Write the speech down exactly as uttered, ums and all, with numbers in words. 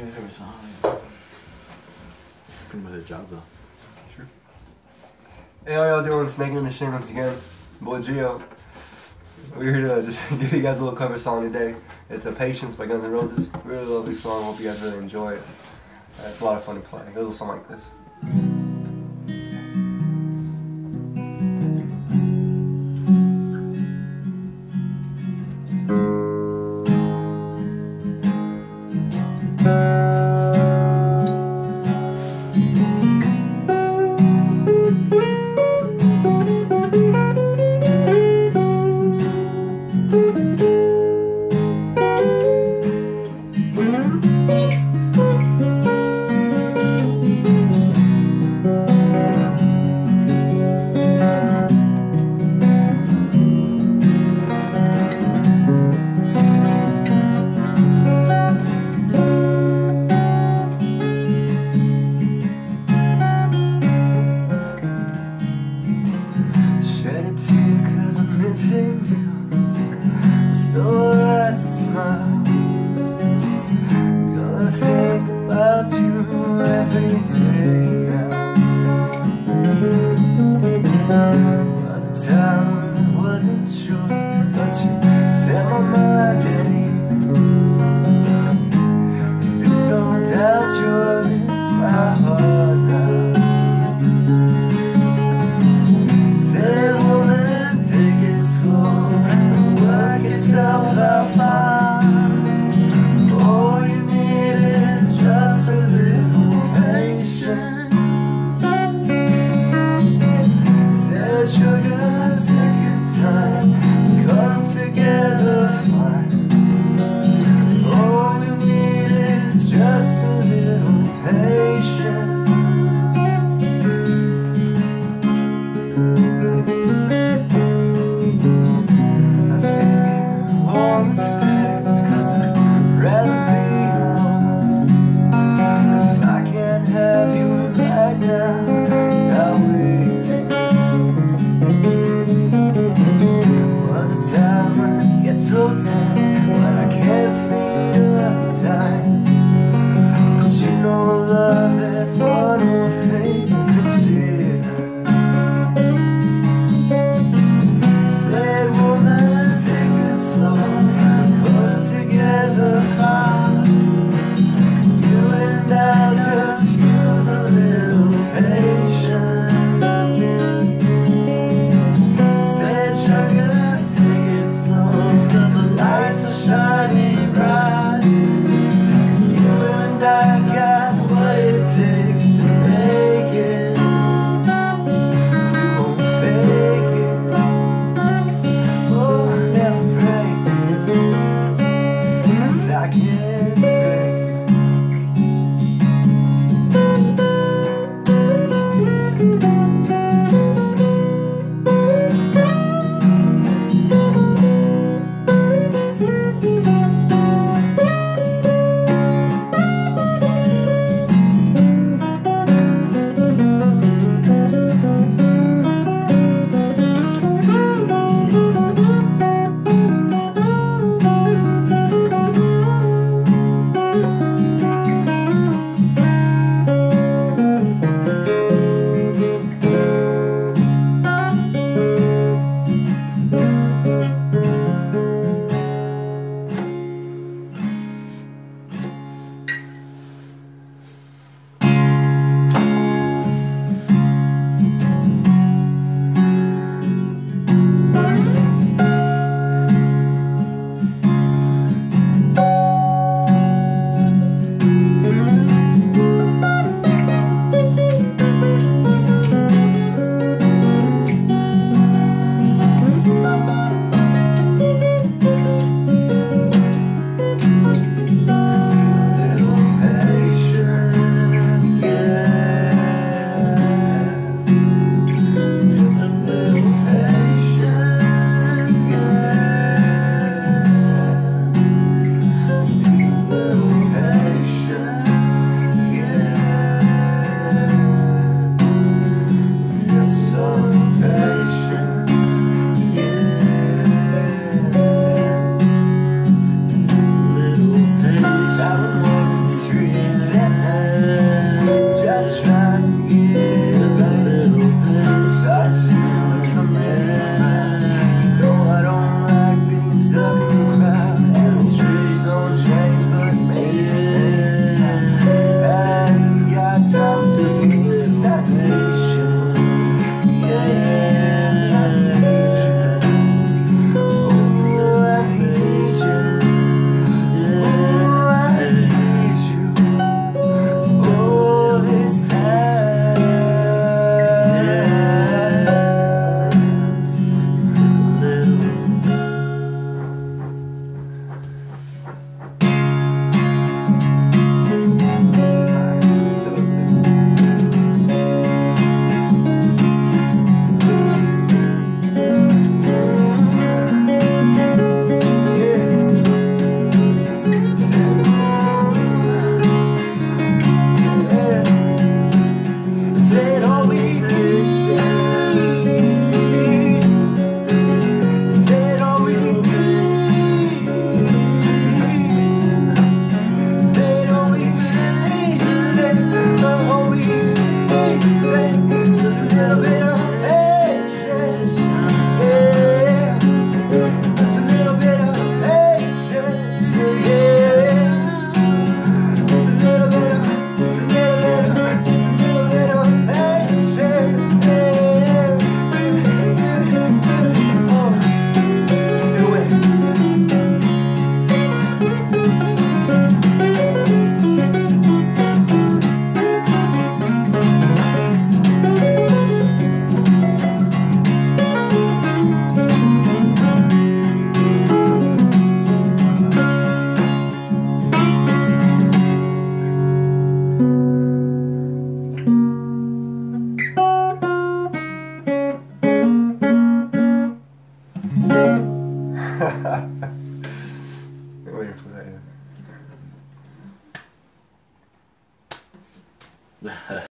every song. Pretty much a job though. Sure. Hey, how y'all doing? It's Naked and Unashamed once again. Boy Gio. We're here to just give you guys a little cover song today. It's a Patience by Guns N' Roses. Really lovely song. Hope you guys really enjoy it. Uh, it's a lot of fun to play. It goes a song like this. I'm still right to smile. Gonna think about you every day now. Was a time when it wasn't sure, but you set my mind at ease. There's no doubt you're in my heart now. Said woman, take it slow. Work itself out fine. All you need is just a little patience. Waiting for that, yeah.